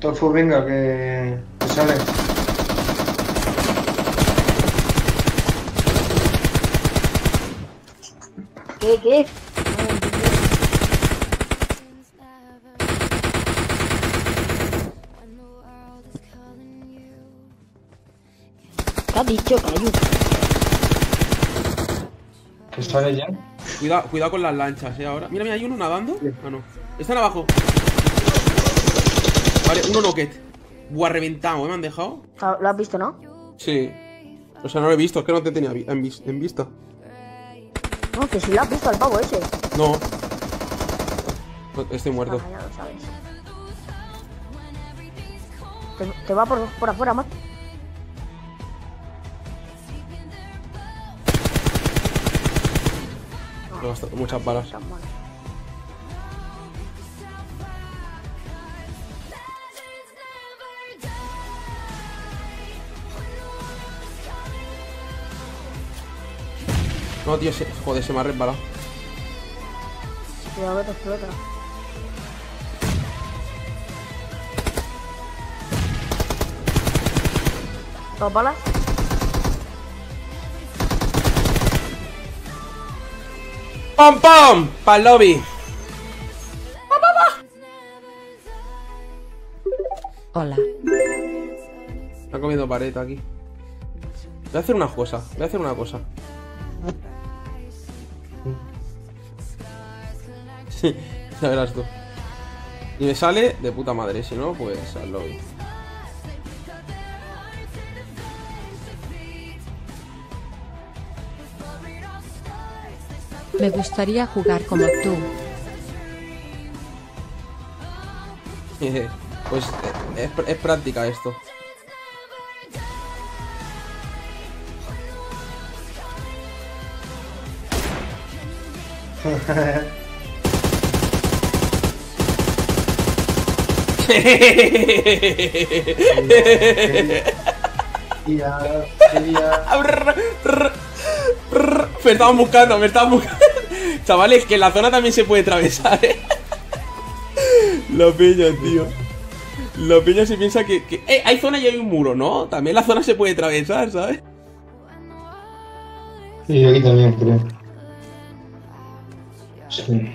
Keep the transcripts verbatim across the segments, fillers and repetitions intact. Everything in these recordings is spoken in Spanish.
Tofu, venga, que, que sale. ¿Qué? ¿Qué? ¿Qué has dicho, Cayu? ¿Que sale ya? Cuidado, cuidado con las lanchas, eh, ahora. Mira, mira, hay uno nadando. Ah, no. Están abajo. Vale, uno noquet. Buah, reventado, ¿eh? Me han dejado. ¿Lo has visto, no? Sí. O sea, no lo he visto, es que no te tenía vi en, vis en vista. No, que si lo has visto al pavo ese. No. Estoy muerto. Ah, ya lo sabes. Te, te va por, por afuera, más. He gastado muchas balas. No, tío, se, joder, se me ha resbalado. Cuidado que te explota. ¿Dos balas? ¡Pam, pam! ¡Pa'l lobby! Hola. Está comiendo pared aquí. Voy a hacer una cosa, voy a hacer una cosa. Sí, ya verás tú. Y me sale de puta madre, si no, pues al lobby. Me gustaría jugar como tú. Pues es, es práctica esto. Ya, ya. Me estaban buscando, me estaban buscando. Chavales, que en la zona también se puede atravesar, eh. La peña, tío. La peña se piensa que, que... Eh, hay zona y hay un muro, ¿no? También la zona se puede atravesar, ¿sabes? Y aquí también, creo. Sí.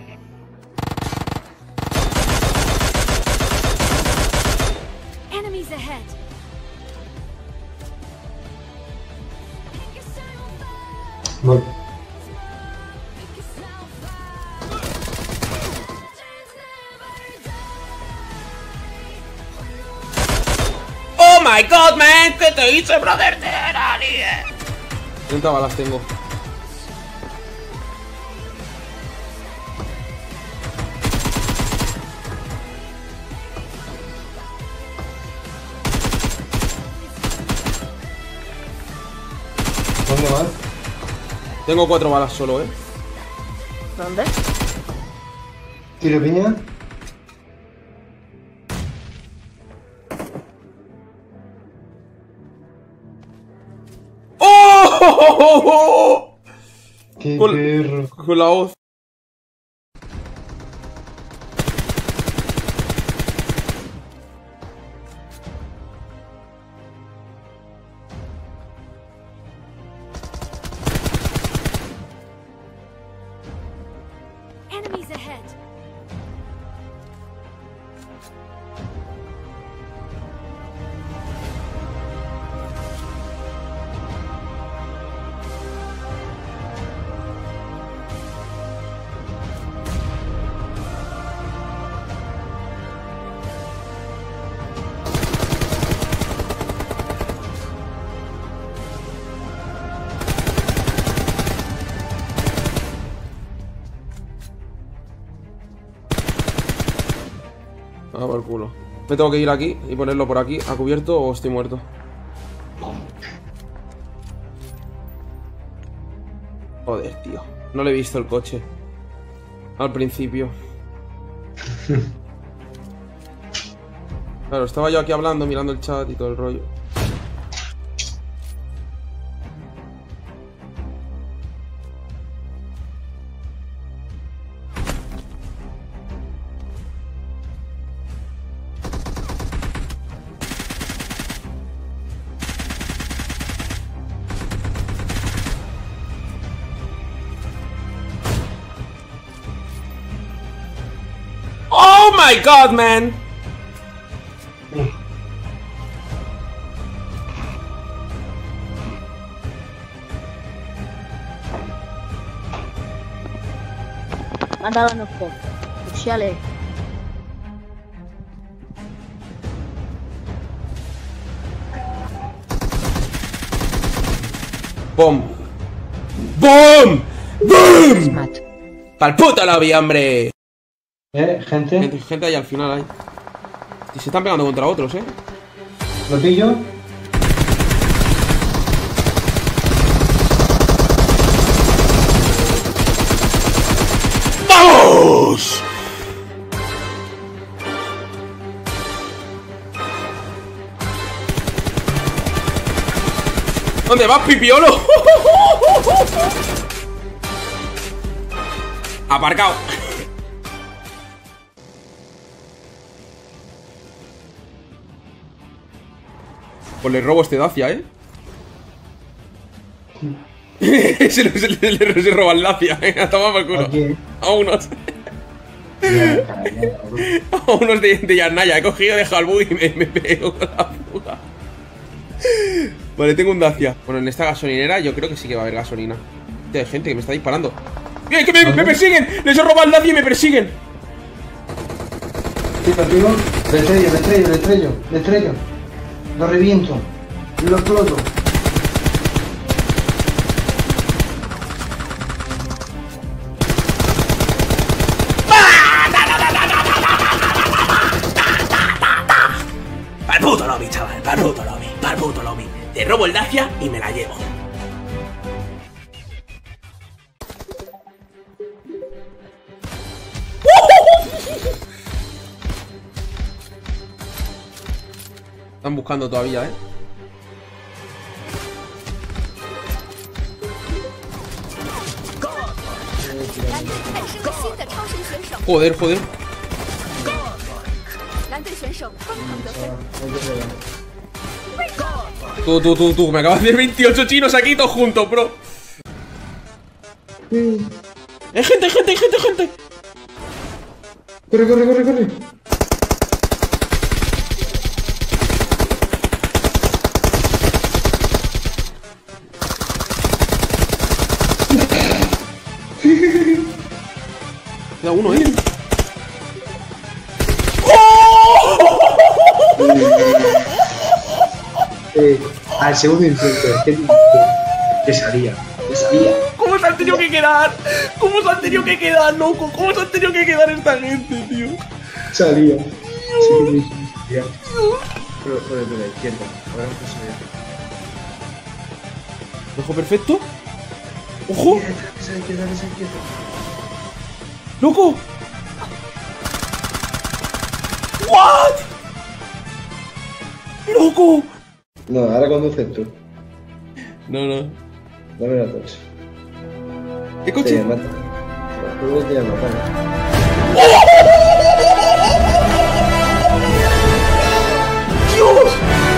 Enemies ahead. Voy. ¡Oh my god, man! ¿Qué te hice, brother? Te era, treinta balas tengo. ¿Dónde vas? Tengo cuatro balas solo, eh. ¿Dónde? ¿Tiro piña? ¡Oh! ¡Qué Con, perro! con la hoz. Enemies ahead. Ah, por culo. Me tengo que ir aquí y ponerlo por aquí, a cubierto, o estoy muerto. Joder, tío. No le he visto el coche al principio. Claro, estaba yo aquí hablando, mirando el chat y todo el rollo. my god, man. Me han dado unos pocos. Sociales. ¡Bom! ¡Bom! ¡Bom! Smat. ¡Pa'l puto lobby, hombre! Eh, gente. Gente, gente ahí al final hay. Y se están pegando contra otros, eh. Lo pillo. ¡Vamos! ¿Dónde vas, pipiolo? Aparcado. Pues le robo este Dacia, ¿eh? se, le, se, le, se, le, se roba el Dacia, ¿eh? A tomar por culo. Aquí. A unos. Ya, ya, cabrón. A unos de, de Yarnaya. He cogido, he dejado el bug y me, me pego con la fuga. Vale, tengo un Dacia. Bueno, en esta gasolinera yo creo que sí que va a haber gasolina. Hay gente que me está disparando. ¡Eh, que me, me persiguen! ¡Les he robado el Dacia y me persiguen! Sí, contigo. Le estrello, le estrello, le estrello, le estrello. Lo reviento. Lo exploto. Pa'l puto lobby, chaval. Pa'l puto lobby. Pa'l puto lobby. Te robo el Dacia y me la llevo. Están buscando todavía, ¿eh? Joder, joder. Tú, tú, tú, tú. Me acabas de hacer veintiocho chinos aquí todos juntos, bro. ¡Eh, gente, gente, gente, gente! Corre, corre, corre, corre. Queda uno, ¿eh? Eh, al segundo intento, que, que salía, que salía. ¿Cómo se han tenido que quedar? ¿Cómo se han tenido que quedar, loco? ¿Cómo se han tenido que quedar esta gente, tío? Salía. Sí, sí, salía. Por, por el de la izquierda. Ahora no se ve. ¿Ojo perfecto? ¡Ojo! Esa izquierda, esa izquierda. ¡Loco! ¿What? ¡Loco! No, ahora conduces tú. No, no. Dame la coche. ¿Qué Te coche? mata. Luego te llama, vale. ¡Dios!